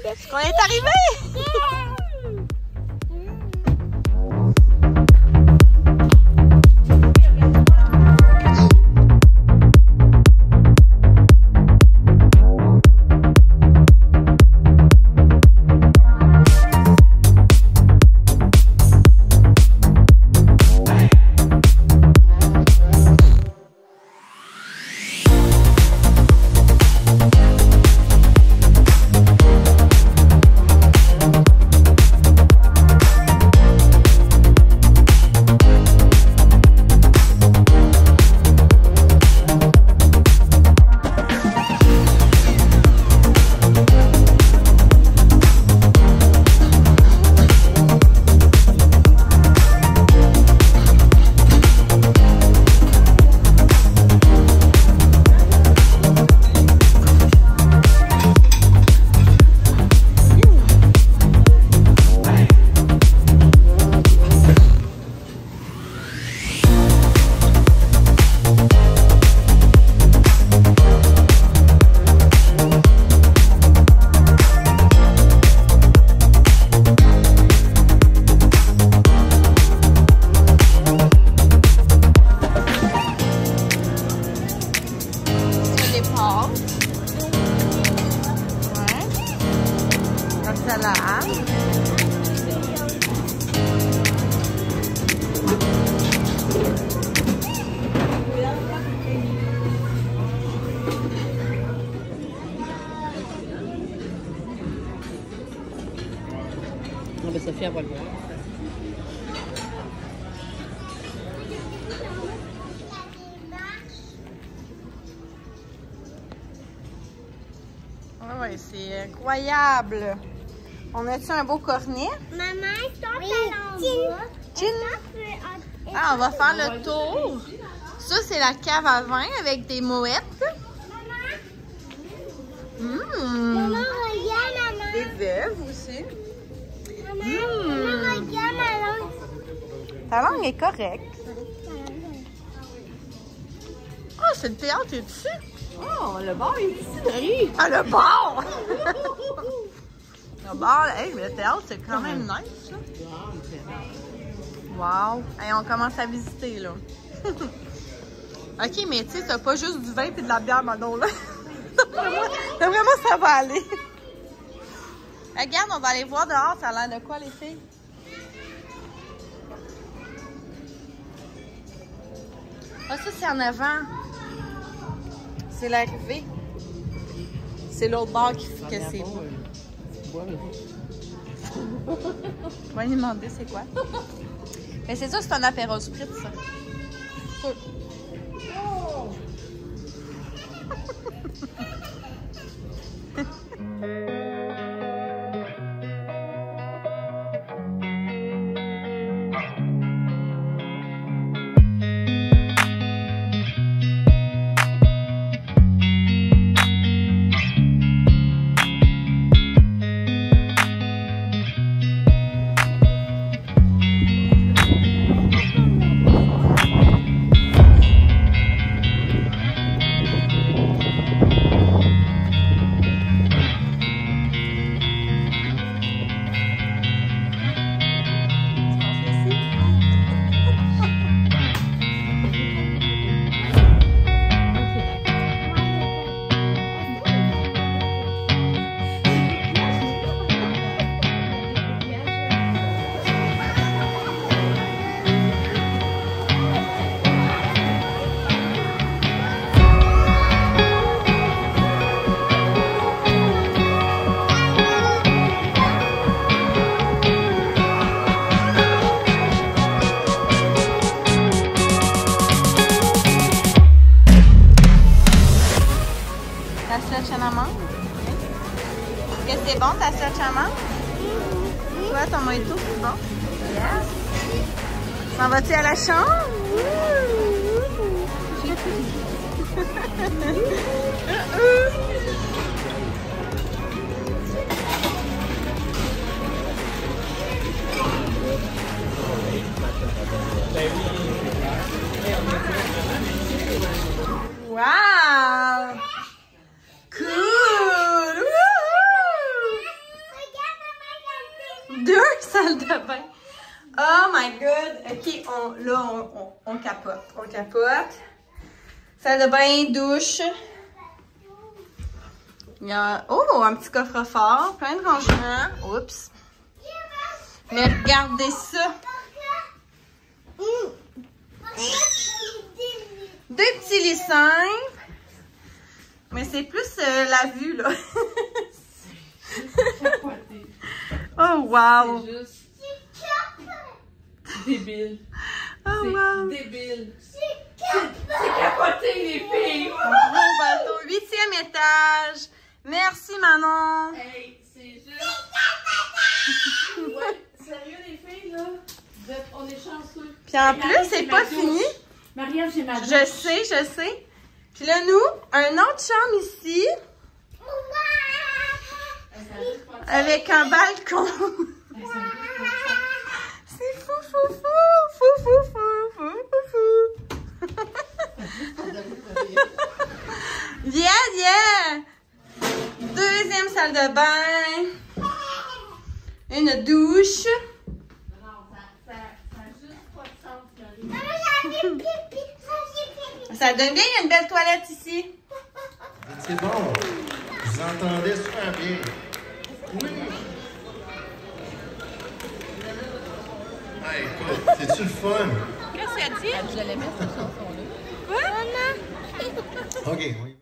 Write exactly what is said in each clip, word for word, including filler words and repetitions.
Est-ce qu'on est arrivé? Non, mais Sophie, elle va le voir. Ah ouais, c'est incroyable. On a-tu un beau cornet? Maman, je t'en fais Chin. Ah, on va faire le tour. Ça, c'est la cave à vin avec des moettes. Mmh. Maman, regarde, maman. Des veuves aussi. Maman, Mmh. maman, regarde ma langue. Ta langue est correcte. Ah, c'est le théâtre ici. Oh, le bar est ici, Dari. Ah, le bar! Le bar, hey, mais le théâtre, c'est quand même nice, ça. Wow! Hey, on commence à visiter, là. OK, mais tu sais, t'as pas juste du vin et de la bière, Manon, là. D'après moi, ça va aller. Regarde, on va aller voir dehors. Ça a l'air de quoi, les filles? Ah, ça, c'est en avant. C'est l'arrivée. C'est l'autre bord qui fait que c'est beau. On va lui demander c'est quoi. Mais c'est ça, c'est un apéro spritz, ça. Sûr. Est-ce que c'est bon ta sèche à menthe? Toi, ton mojito, c'est bon? Yes. S'en vas-tu à la chambre? Wow! Cool! OK, on, là, on, on, on capote. On capote. Salle de bain, douche. Il y a, oh, un petit coffre-fort, plein de rangements. Oups. Mais regardez ça. Deux petits lits simples. Mais c'est plus euh, la vue, là. Oh, wow. C'est juste débile. Oh, wow. C'est débile. C'est capoté, les filles. Gros bateau. Huitième étage. Merci, Manon. Hey, c'est juste... Ouais, sérieux, les filles, là? Vous êtes... On est chanceux. Puis en plus, c'est pas fini. Marie-Ève, j'ai ma douche. Je sais, je sais. Puis là, nous, un autre chambre ici. Avec un balcon. C'est fou, fou, fou. Fou, fou, fou, fou, fou, fou. Yeah, yeah. Deuxième salle de bain. Une douche. Non, ça, ça, ça a juste pas de sens, Marie. Ça donne bien, il y a une belle toilette ici. C'est bon. Je vous entendais super bien. Oui. Hey, écoute, c'est-tu le fun? Qu'est-ce qu'elle dit? Je l'ai mettre cette chanson-là. Quoi? OK, on y va.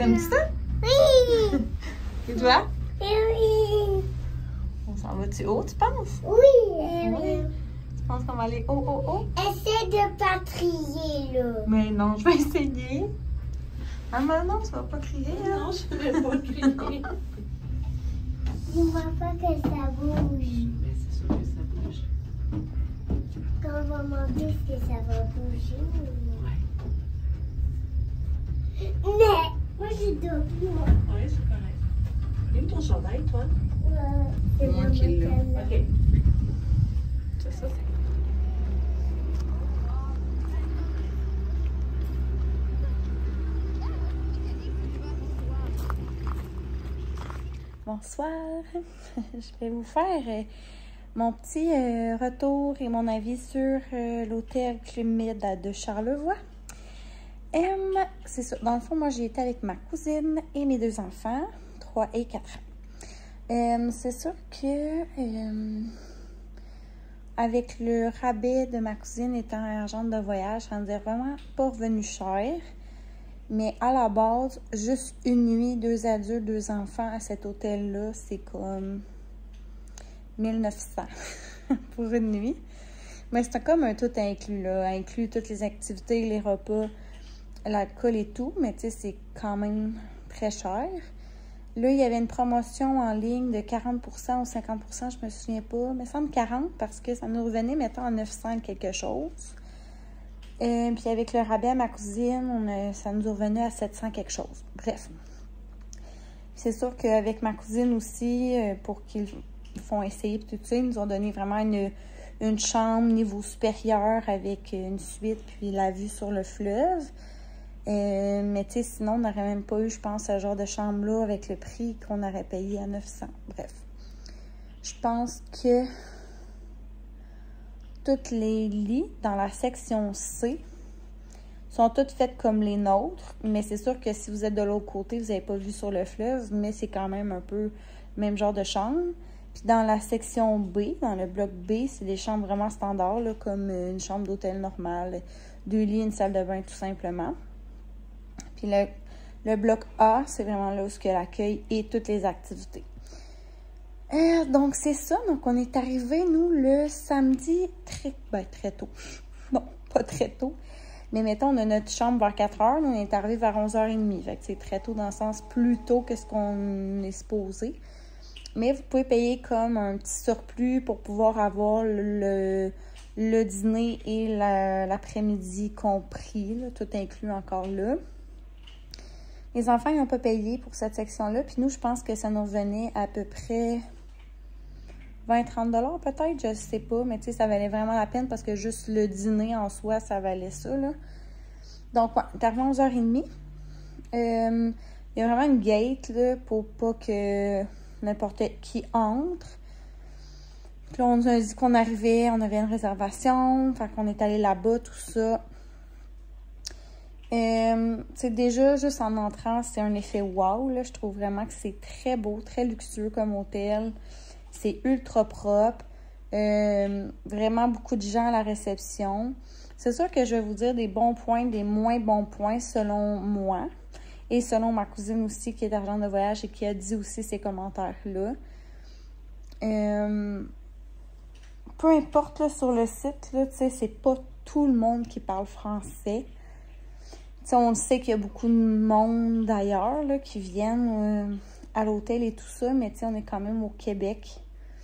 T'aimes ça? Oui. Et toi? Oui. On s'en va-tu haut, tu penses? Oui. Oui. Tu penses qu'on va aller haut, haut, haut? Essaie de pas crier, là. Mais non, je vais essayer. Maman, non, tu vas pas crier, hein? Non, je ne vais pas crier. Dis-moi pas que ça bouge. Mais c'est sûr que ça bouge. Quand maman dit que ça va bouger. Ouais. Mais, moi je dors plus, moi. Ouais, c'est correct. Il est où ton chandail, toi? Euh, c'est Moi maman qui l'ai. qui l'a. OK. C'est ça, c'est. Bonsoir, je vais vous faire euh, mon petit euh, retour et mon avis sur euh, l'hôtel Club-Med de Charlevoix. Euh, c'est ça, dans le fond, moi j'ai été avec ma cousine et mes deux enfants, trois et quatre ans. Euh, c'est sûr que euh, avec le rabais de ma cousine étant agente de voyage, ça nous est vraiment pas revenu cher. Mais à la base, juste une nuit, deux adultes, deux enfants à cet hôtel-là, c'est comme mille neuf cents pour une nuit. Mais c'est comme un tout inclus, là. Inclus toutes les activités, les repas, l'alcool et tout. Mais tu sais, c'est quand même très cher. Là, il y avait une promotion en ligne de quarante pour cent ou cinquante pour cent, je me souviens pas. Mais ça me semble quarante parce que ça nous revenait, mettons, à neuf cents quelque chose. Euh, puis avec le rabais à ma cousine, on a, ça nous est revenu à sept cents quelque chose. Bref. C'est sûr qu'avec ma cousine aussi, euh, pour qu'ils font essayer tout ça, ils nous ont donné vraiment une, une chambre niveau supérieur avec une suite puis la vue sur le fleuve. Euh, mais tu sais, sinon, on n'aurait même pas eu, je pense, ce genre de chambre-là avec le prix qu'on aurait payé à neuf cents. Bref. Je pense que tous les lits dans la section C sont toutes faites comme les nôtres, mais c'est sûr que si vous êtes de l'autre côté, vous n'avez pas vu sur le fleuve, mais c'est quand même un peu le même genre de chambre. Puis dans la section B, dans le bloc B, c'est des chambres vraiment standards, là, comme une chambre d'hôtel normale, deux lits, une salle de bain tout simplement. Puis le, le bloc A, c'est vraiment là où il y a l'accueil et toutes les activités. Euh, donc, c'est ça. Donc, on est arrivé, nous, le samedi très, ben, très tôt. Bon, pas très tôt. Mais mettons, on a notre chambre vers quatre heures. Nous, on est arrivé vers onze heures trente. Fait que c'est très tôt dans le sens plus tôt que ce qu'on est supposé. Mais vous pouvez payer comme un petit surplus pour pouvoir avoir le, le dîner et la, l'après-midi compris, là, tout inclus encore là. Les enfants, ils n'ont pas payé pour cette section-là. Puis nous, je pense que ça nous revenait à peu près vingt à trente dollars peut-être, je sais pas, mais tu sais, ça valait vraiment la peine parce que juste le dîner en soi, ça valait ça, là. Donc, ouais, t'es arrivé à onze heures trente. Euh, il y a vraiment une gate, là, pour pas que n'importe qui entre. Puis là, on nous a dit qu'on arrivait, on avait une réservation, fait qu'on est allé là-bas, tout ça. Euh, tu sais, déjà, juste en entrant, c'est un effet wow, là. Je trouve vraiment que c'est très beau, très luxueux comme hôtel. C'est ultra propre. Euh, vraiment beaucoup de gens à la réception. C'est sûr que je vais vous dire des bons points, des moins bons points selon moi. Et selon ma cousine aussi, qui est agente de voyage et qui a dit aussi ces commentaires-là. Euh, peu importe là, sur le site, là, tu sais, c'est pas tout le monde qui parle français. T'sais, on sait qu'il y a beaucoup de monde d'ailleurs là, qui viennent euh, à l'hôtel et tout ça, mais on est quand même au Québec.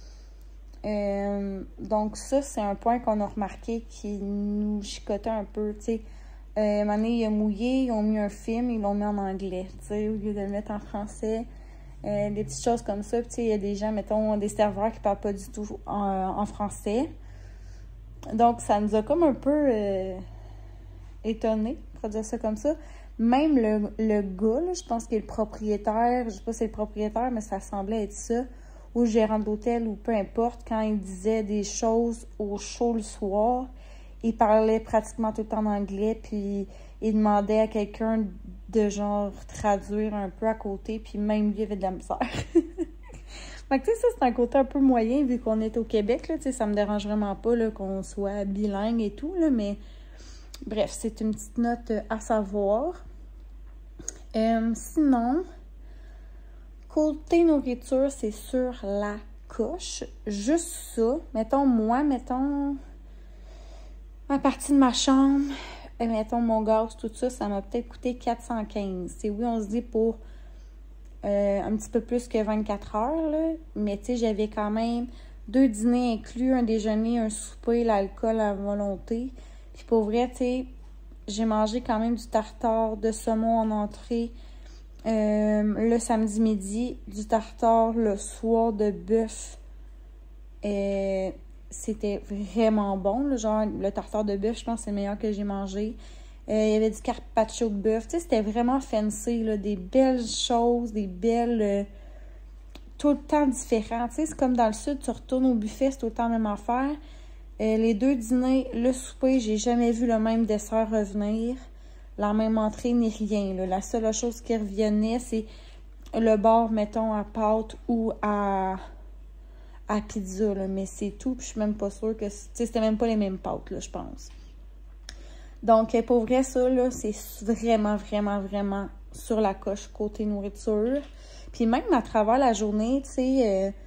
Euh, donc ça, c'est un point qu'on a remarqué qui nous chicotait un peu. Euh, à un moment donné, il a mouillé, ils ont mis un film, ils l'ont mis en anglais, au lieu de le mettre en français. Euh, des petites choses comme ça. Il y a des gens, mettons, des serveurs qui ne parlent pas du tout en, en français. Donc, ça nous a comme un peu euh, étonnés, pour dire ça comme ça. Même le, le gars, là, je pense qu'il est le propriétaire, je sais pas si c'est le propriétaire, mais ça semblait être ça, ou le gérant d'hôtel, ou peu importe, quand il disait des choses au show le soir, il parlait pratiquement tout le temps en anglais, puis il demandait à quelqu'un de genre traduire un peu à côté, puis même lui avait de la misère. Fait que tu sais, ça c'est un côté un peu moyen, vu qu'on est au Québec, là, tu sais, ça me dérange vraiment pas là, qu'on soit bilingue et tout, là, mais bref, c'est une petite note à savoir. Euh, sinon, côté nourriture, c'est sur la coche. Juste ça. Mettons, moi, mettons, à partir de ma chambre, et mettons mon gaz, tout ça, ça m'a peut-être coûté quatre cent quinze. C'est oui, on se dit pour euh, un petit peu plus que vingt-quatre heures, là. Mais tu sais, j'avais quand même deux dîners inclus, un déjeuner, un souper, l'alcool à volonté. Puis pour vrai, tu sais, j'ai mangé quand même du tartare de saumon en entrée euh, le samedi midi, du tartare le soir de bœuf. Euh, C'était vraiment bon, là, genre le tartare de bœuf, je pense que c'est le meilleur que j'ai mangé. Euh, il y avait du carpaccio de bœuf, tu sais, c'était vraiment fancy, là, des belles choses, des belles... Euh, tout le temps différent, tu sais, c'est comme dans le sud, tu retournes au buffet, c'est tout le temps la même affaire. Euh, les deux dîners, le souper, j'ai jamais vu le même dessert revenir, la même entrée ni rien, là. La seule chose qui revenait, c'est le bord, mettons, à pâte ou à... à pizza, là, mais c'est tout, puis je suis même pas sûre que... Tu sais, c'était même pas les mêmes pâtes, là, je pense. Donc, pour vrai, ça, là, c'est vraiment, vraiment, vraiment sur la coche côté nourriture. Puis même à travers la journée, tu sais, euh,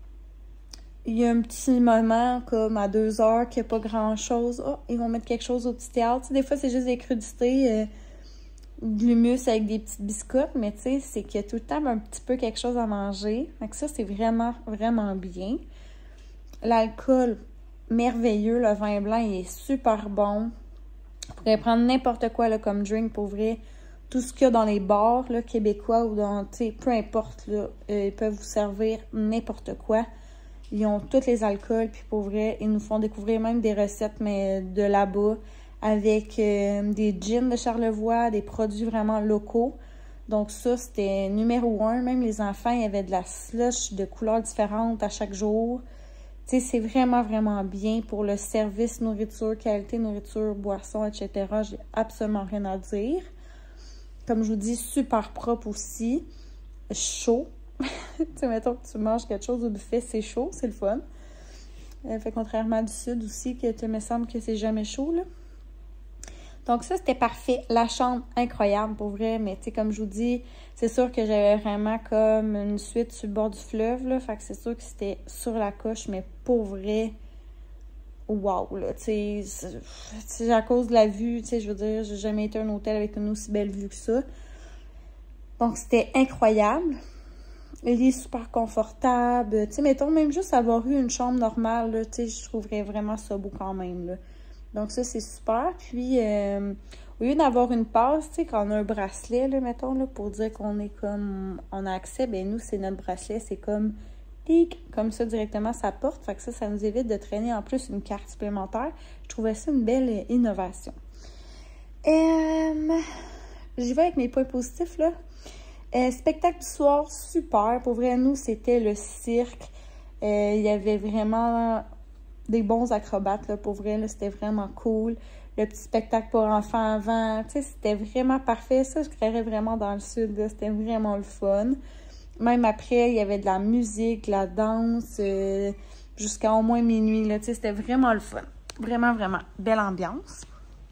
il y a un petit moment, comme à deux heures, qu'il n'y a pas grand-chose. Oh, ils vont mettre quelque chose au petit théâtre. Tu sais, des fois, c'est juste des crudités, euh, de l'humus avec des petites biscottes, mais tu sais, c'est qu'il y a tout le temps un petit peu quelque chose à manger. Donc ça, c'est vraiment, vraiment bien. L'alcool, merveilleux. Le vin blanc, il est super bon. Vous pourrez prendre n'importe quoi là, comme drink, pour vrai. Tout ce qu'il y a dans les bars là, québécois ou dans, tu sais, peu importe, là, euh, ils peuvent vous servir n'importe quoi. Ils ont tous les alcools, puis pour vrai, ils nous font découvrir même des recettes, mais de là-bas, avec euh, des gins de Charlevoix, des produits vraiment locaux. Donc ça, c'était numéro un. Même les enfants, il y avait de la slush de couleurs différentes à chaque jour. Tu sais, c'est vraiment, vraiment bien pour le service nourriture, qualité nourriture, boisson, et cetera. J'ai absolument rien à dire. Comme je vous dis, super propre aussi. Chaud. Tu sais, mettons que tu manges quelque chose au buffet, c'est chaud, c'est le fun. Euh, fait contrairement du sud aussi, que tu me semble que c'est jamais chaud, là. Donc ça, c'était parfait. La chambre, incroyable, pour vrai. Mais tu sais, comme je vous dis, c'est sûr que j'avais vraiment comme une suite sur le bord du fleuve, là. Fait que c'est sûr que c'était sur la coche, mais pour vrai, wow, là. Tu sais, à cause de la vue, tu sais, je veux dire, j'ai jamais été à un hôtel avec une aussi belle vue que ça. Donc c'était incroyable. Le lit super confortable. Tu sais, mettons, même juste avoir eu une chambre normale, là, tu sais, je trouverais vraiment ça beau quand même, là. Donc ça, c'est super. Puis, euh, au lieu d'avoir une passe, tu sais, quand on a un bracelet, là, mettons, là, pour dire qu'on est comme, on a accès, ben nous, c'est notre bracelet, c'est comme, tic, comme ça, directement, ça porte. Fait que ça, ça nous évite de traîner en plus une carte supplémentaire. Je trouvais ça une belle innovation. Euh, J'y vais avec mes points positifs, là. Euh, spectacle du soir, super. Pour vrai, nous, c'était le cirque. Euh, il y avait vraiment des bons acrobates, là, pour vrai, c'était vraiment cool. Le petit spectacle pour enfants avant, tu sais, c'était vraiment parfait. Ça, je créerais vraiment dans le sud, là, c'était vraiment le fun. Même après, il y avait de la musique, de la danse, euh, jusqu'à au moins minuit, là, tu sais, c'était vraiment le fun. Vraiment, vraiment, belle ambiance.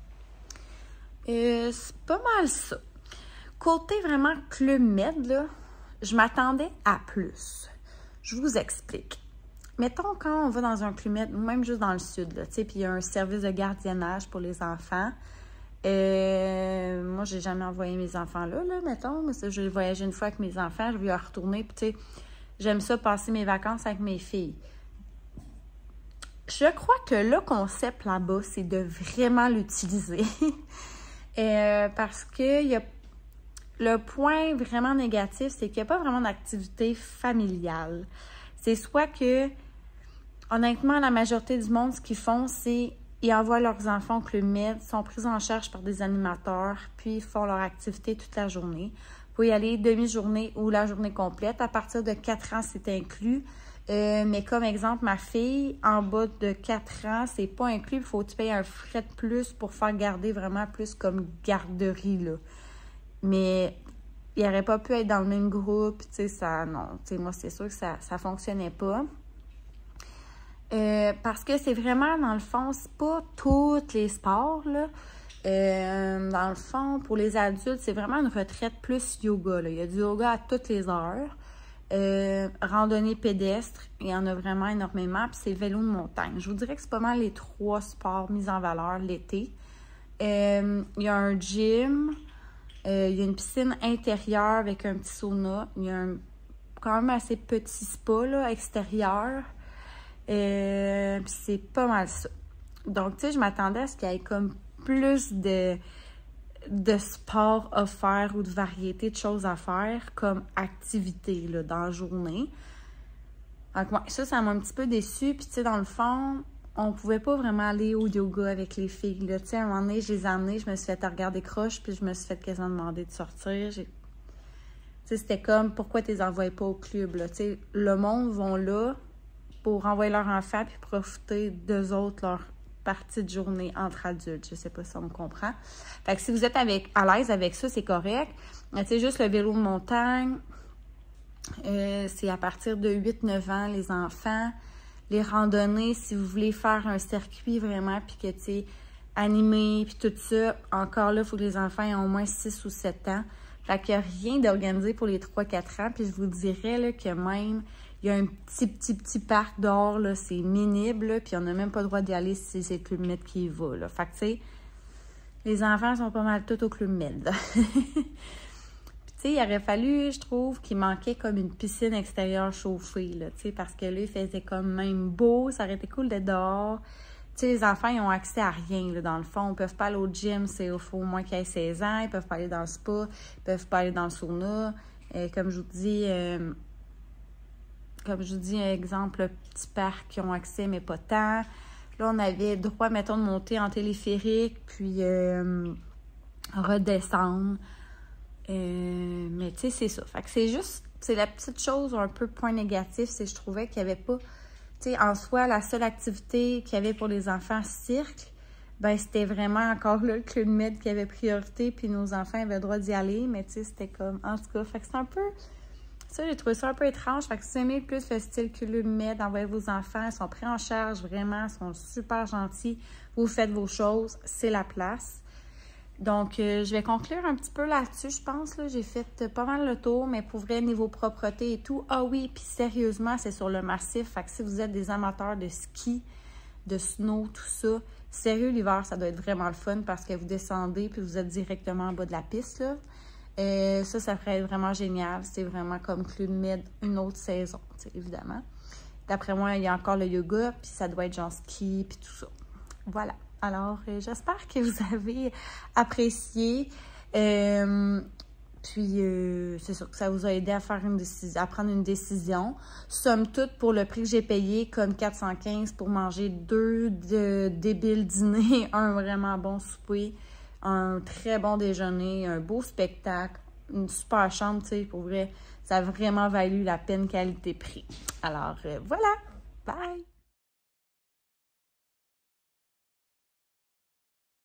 Euh, c'est pas mal ça. Côté vraiment Club Med, là, je m'attendais à plus. Je vous explique. Mettons, quand on va dans un Club Med, ou même juste dans le sud, là, tu sais, puis il y a un service de gardiennage pour les enfants. Euh, moi, j'ai jamais envoyé mes enfants là, là, mettons. Mais ça, je voyageais une fois avec mes enfants, je vais y retourner, puis tu sais, j'aime ça passer mes vacances avec mes filles. Je crois que le concept là-bas, c'est de vraiment l'utiliser. euh, parce que il y a le point vraiment négatif, c'est qu'il n'y a pas vraiment d'activité familiale. C'est soit que, honnêtement, la majorité du monde, ce qu'ils font, c'est ils envoient leurs enfants au Club Med, sont pris en charge par des animateurs, puis ils font leur activité toute la journée. Vous pouvez y aller demi-journée ou la journée complète. À partir de quatre ans, c'est inclus. Euh, mais comme exemple, ma fille, en bas de quatre ans, c'est pas inclus. Il faut que tu payes un frais de plus pour faire garder vraiment plus comme garderie, là. Mais il n'aurait pas pu être dans le même groupe, tu sais, ça, non. Tu sais, moi, c'est sûr que ça ne fonctionnait pas. Euh, parce que c'est vraiment, dans le fond, c'est pas tous les sports, là. Euh, dans le fond, pour les adultes, c'est vraiment une retraite plus yoga, là. Il y a du yoga à toutes les heures. Euh, randonnée pédestre, il y en a vraiment énormément. Puis c'est vélo de montagne. Je vous dirais que c'est pas mal les trois sports mis en valeur l'été. Euh, il y a un gym. Euh, il y a une piscine intérieure avec un petit sauna. Il y a un quand même assez petit spa là, extérieur. Euh, puis c'est pas mal ça. Donc, tu sais, je m'attendais à ce qu'il y ait comme plus de, de sport à faire ou de variété de choses à faire comme activité là, dans la journée. Donc, ouais, ça, ça m'a un petit peu déçue. Puis, tu sais, dans le fond, on pouvait pas vraiment aller au yoga avec les filles. Tu sais, à un moment donné, je les ai amenées, je me suis fait regarder croche, puis je me suis fait quasiment demander de sortir. Tu sais, c'était comme, pourquoi tu les envoies pas au club? Là? Tu sais, le monde vont là pour envoyer leur enfant puis profiter d'eux autres, leur partie de journée entre adultes. Je sais pas si on me comprend. Fait que si vous êtes avec, à l'aise avec ça, c'est correct. Tu sais, juste le vélo de montagne, euh, c'est à partir de huit neuf ans, les enfants. Les randonnées, si vous voulez faire un circuit vraiment, puis que, tu sais, animé, puis tout ça, encore là, il faut que les enfants aient au moins six ou sept ans. Fait qu'il n'y a rien d'organisé pour les trois quatre ans, puis je vous dirais là, que même, il y a un petit, petit, petit parc dehors, là, c'est minime, là, puis on n'a même pas le droit d'y aller si c'est le Club Med qui y va, là. Fait que, tu sais, les enfants sont pas mal tous au Club Med, là. Tu sais, il aurait fallu, je trouve, qu'il manquait comme une piscine extérieure chauffée, là, tu sais, parce que là, il faisait comme même beau, ça aurait été cool d'être dehors. Tu sais, les enfants, ils ont accès à rien, là, dans le fond. Ils peuvent pas aller au gym, c'est au faut au moins qu'ils aient seize ans. Ils peuvent pas aller dans le spa, ils peuvent pas aller dans le sauna. Euh, comme je vous dis, euh, comme je vous dis, un exemple, petit parc qui ont accès, mais pas tant. Là, on avait droit, mettons, de monter en téléphérique, puis euh, redescendre. Euh, mais tu sais, c'est ça. Fait que c'est juste, c'est la petite chose, un peu point négatif, c'est que je trouvais qu'il n'y avait pas, tu sais, en soi, la seule activité qu'il y avait pour les enfants cirque, ben c'était vraiment encore là, le Club Med qui avait priorité, puis nos enfants avaient le droit d'y aller, mais tu sais, c'était comme, en tout cas, fait que c'est un peu, ça, j'ai trouvé ça un peu étrange. Fait que si vous aimez plus le style Club Med, envoyez vos enfants, ils sont pris en charge, vraiment, ils sont super gentils, vous faites vos choses, c'est la place. Donc, euh, je vais conclure un petit peu là-dessus, je pense. Là, j'ai fait euh, pas mal le tour, mais pour vrai, niveau propreté et tout. Ah oui, puis sérieusement, c'est sur le massif. Fait que si vous êtes des amateurs de ski, de snow, tout ça, sérieux, l'hiver, ça doit être vraiment le fun parce que vous descendez puis vous êtes directement en bas de la piste, là. Euh, ça, ça ferait être vraiment génial. C'est vraiment comme Club Med, une autre saison, évidemment. D'après moi, il y a encore le yoga, puis ça doit être genre ski, puis tout ça. Voilà. Alors, euh, j'espère que vous avez apprécié. Euh, puis, euh, c'est sûr que ça vous a aidé à faire une décision, à prendre une décision. Somme toute, pour le prix que j'ai payé, comme quatre cent quinze pour manger deux de débiles dîners, un vraiment bon souper, un très bon déjeuner, un beau spectacle, une super chambre, tu sais, pour vrai, ça a vraiment valu la peine qualité-prix. Alors, euh, voilà! Bye!